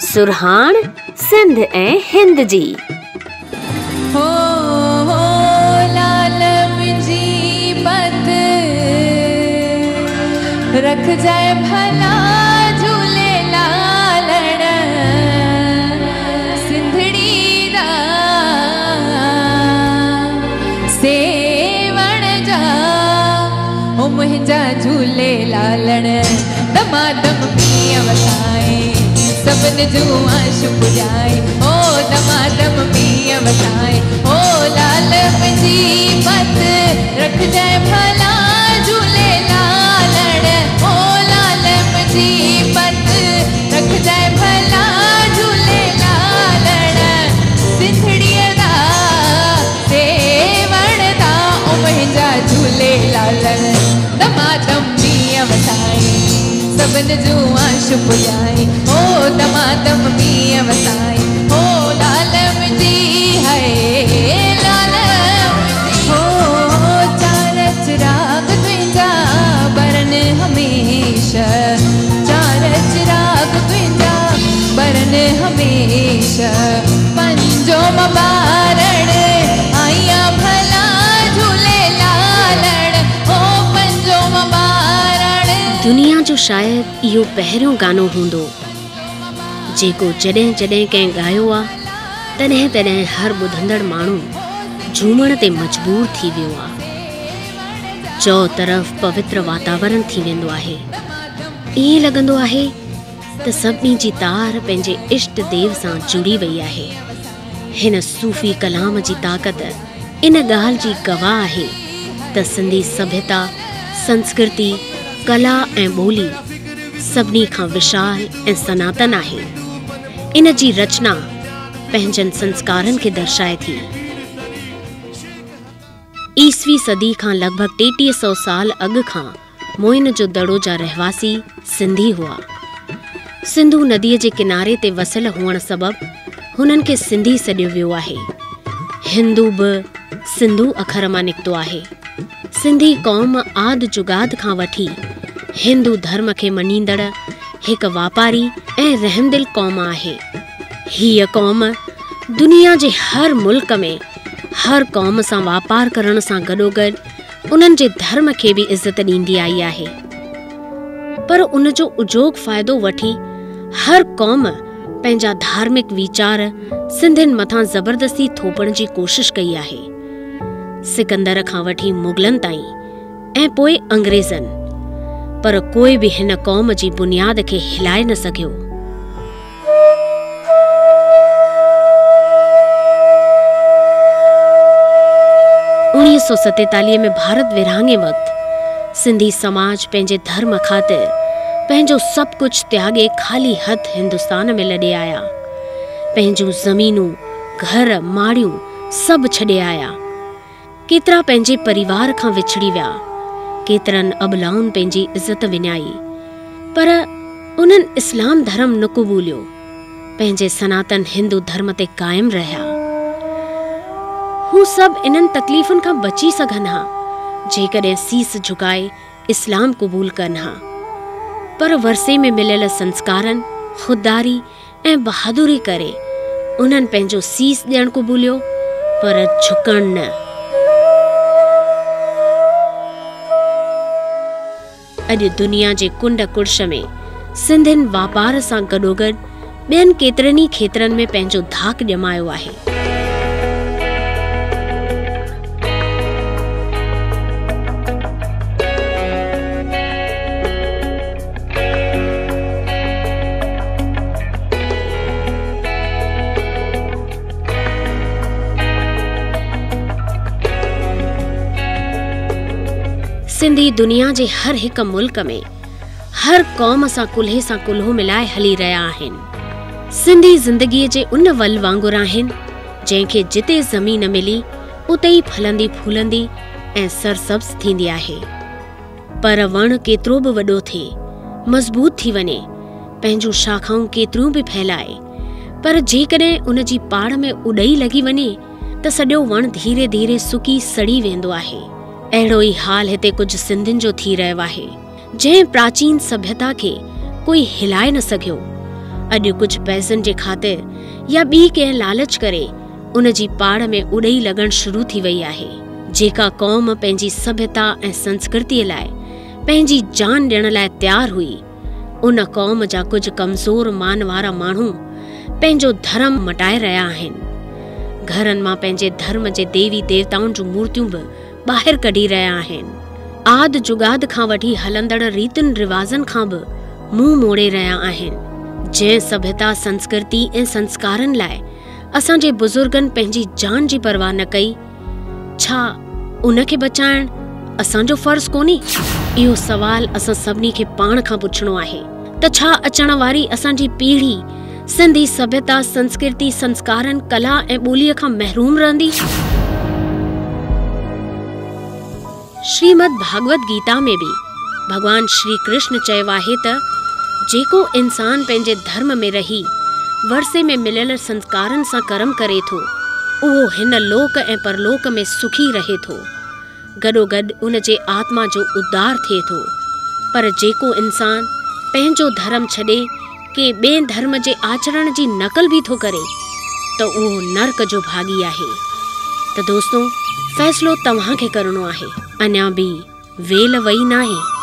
सुरहान सिंध ऐं हिंद जी। हो लाल मुंहिंजी पत रख जाए भला झूले लालण सिंधड़ी दा सेवण जा ओ मुंहिंजा झूले लालण दमादम पीअ वसाए सबन जूं आशूं पुॼाए ओ दमादम पीअ वसाए ओ लाल मुंहिंजी पत रखजांइ भला झूले लालण ओ लाल मुंहिंजी पत रखजांइ भला झूले लालण सिंधड़ीअ दा सेवण दा ओ मुंहिंजा झूले लालण दमादम पीअ वसाए सबन जूं आशूं पुॼाए ओ दमादम पीअ वसाए ओ लाल मुंहिंजी है लाल हो चार चिराग तुंहिंजा बरन हमेशा चार चिराग तुंहिंजा बरन हमेशा पंजो ॿारण आईया भला झूले लालण ओ पंजो ॿारण। दुनिया जो शायद इहो पहिरियों गानो हूंदो जेको जॾहिं जॾहिं कंहिं ॻायो आहे तॾहिं तॾहिं हर ॿुधंदड़ माण्हू झूमण ते मजबूर थी वियो आहे। चौ तरफ़ पवित्र वातावरण थी वेंदो आहे। ईअं लॻंदो आहे त सभिनी जी तार पंहिंजे इष्ट देव सां जुड़ी वई आहे। हिन सूफ़ी कलाम जी ताक़त इन ॻाल्हि जी गवाह आहे त सिंधी सभ्यता संस्कृति कला ऐं ॿोली सभिनी खां विशाल ऐं सनातन आहे। इन जी रचना पंहिंजनि संस्कारनि खे दर्शाए थी। ईसवी सदी खां लॻभॻि 3300 साल अॻु खां मोइन जो दड़ो जा रहवासी सिंधी हुआ। सिंधु नदीअ जे किनारे ते वसियल हुअण सबबि हुननि खे सिंधी सॾियो वियो आहे। हिंदू बि सिंधु अखर मां निकितो आहे। सिंधी क़ौम आदि जुगाद खां वठी हिंदू धर्म खे मञींदड़ हिकु वापारी ऐं रहमदिल क़ौम आहे। हीअ क़ौम दुनिया जे हर मुल्क में हर क़ौम सां वापार करण सां गॾोगॾु उन्हनि जे धर्म खे बि इज़त ॾींदी आई आहे। पर उन जो उजोग फ़ाइदो वठी हर क़ौम पंहिंजा धार्मिक वीचार सिंधियुनि मथां ज़बरदस्ती थोपण जी कोशिश कई आहे। सिकंदर खां वठी मुग़लनि ताईं ऐं पोइ अंग्रेज़नि, पर कोई बि हिन क़ौम जी बुनियाद खे हिलाए न सघियो। उणिवीह सौ 47 में भारत विरहाङे वक़्तु सिंधी समाज पंहिंजे धर्म ख़ातिर पंहिंजो सभु कुझु त्यागे ख़ाली हथ हिंदुस्तान में लॾे आया। पंहिंजूं ज़मीनूं घर माड़ियूं सभु छॾे आया। केतिरा पंहिंजे परिवार खां विछड़ी विया। केतिरनि अबलाउनि पंहिंजी इज़त विञाई, पर उन्हनि इस्लाम धर्म न क़बूलियो। पंहिंजे सनातन हिंदू धर्म ते क़ाइमु रहिया। हू सभु इन्हनि तकलीफ़ुनि खां बची सघनि हा जेकॾहिं सीस झुकाए इस्लाम क़बूल कनि हा। पर वरसे में मिलियल संस्कारनि ख़ुददारी ऐं बहादुरी करे उन्हनि पंहिंजो सीस ॾियणु क़बूलियो, पर झुकणु न। अॼु दुनिया जे कुंड कुर्श में सिंधियुनि वापार सां गॾोगॾु ॿियनि केतिरनि ई खेत्रनि में पंहिंजो धाक ॼमायो आहे। सिंधी दुनिया जे हर हिकु मुल्क में हर क़ौम सां कुल्हो मिलाए हली रहिया आहिनि। सिंधी ज़िंदगीअ जे उन वल वांगुरु आहिनि जंहिंखे जिते ज़मीन मिली उते ई फलंदी फूलंदी ऐं सरसब्ज़ थींदी आहे। पर वण केतिरो बि वॾो थिए, मज़बूत थी वञे, पंहिंजूं शाखाऊं केतिरियूं बि फैलाए, पर जेकॾहिं उन जी पाड़ में उॾई लॻी वञे त सॼो वण धीरे धीरे सुकी सड़ी वेंदो आहे। अहिड़ो ई हाल हिते कुझु सिंधियुनि जो थी रहियो आहे। जंहिं प्राचीन सभ्यता खे कोई हिलाए न सघियो, अॼु कुझु पैसनि जे ख़ातिर या ॿी कंहिं लालच करे उन जी पाड़ में उॾई लॻण शुरू थी वई आहे। जेका क़ौम पंहिंजी सभ्यता ऐं संस्कृतीअ लाइ पंहिंजी जान ॾियण लाइ तयारु हुई, उन क़ौम जा कुझु कमज़ोर मान वारा माण्हू पंहिंजो धर्म मटाए रहिया आहिनि। घरनि मां पंहिंजे धर्म जे देवी देवताउनि जूं मूर्तियूं बि ॿाहिरि कढी रहिया आहिनि। आद जुगाद खां वठी हलंदड़ रीतियुनि रिवाज़नि खां बि मुंहुं मोड़े रहिया आहिनि। जंहिं सभ्यता संस्कृति ऐं संस्कारनि लाइ असांजे बुज़ुर्गनि पंहिंजी जान जी परवाह न कई, छा उन खे बचाइण असांजो फर्ज़ कोन्हे? इहो सवाल असां सभिनी खे पाण खां पुछणो आहे त छा अचण वारी असांजी पीढ़ी सिंधी सभ्यता, संस्कृति, संस्कारनि, कला ऐं ॿोलीअ खां महरूम रहंदी? श्रीमद भागवत गीता में भी भगवान श्री कृष्ण चयो आहे त जेको इंसान पंहिंजे धर्म में रही वर्से में मिलियल संस्कारनि सां कर्म करे थो, उहो हिन लोक ऐं परलोक में सुखी रहे थो। गॾोगॾु उन जे आत्मा जो उद्धार थिए थो। पर जेको इंसान पंहिंजो धर्म छॾे के ॿिए धर्म जे आचरण जी नकल भी थो करे त उहो नरक जो भागी आहे। त दोस्तों, फ़ैसिलो तव्हां खे करणो आहे। अञा बि वेल वई नाहे।